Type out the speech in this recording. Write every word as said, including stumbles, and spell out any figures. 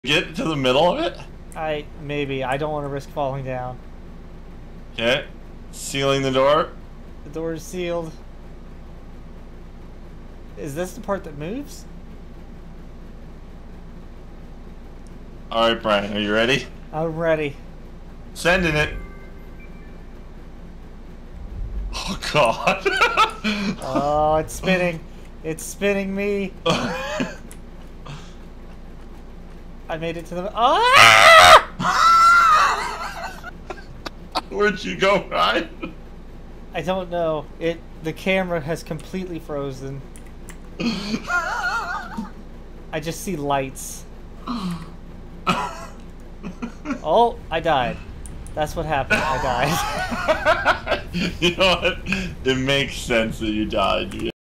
Get to the middle of it? I maybe. I don't want to risk falling down. Okay. Sealing the door. The door is sealed. Is this the part that moves? Alright, Brian, are you ready? I'm ready. Sending it. Oh, God. Oh, it's spinning. It's spinning me. I made it to the... Ah! Where'd you go, Brian? I don't know. It. The camera has completely frozen. I just see lights. Oh, I died. That's what happened. I died. You know what? It makes sense that you died.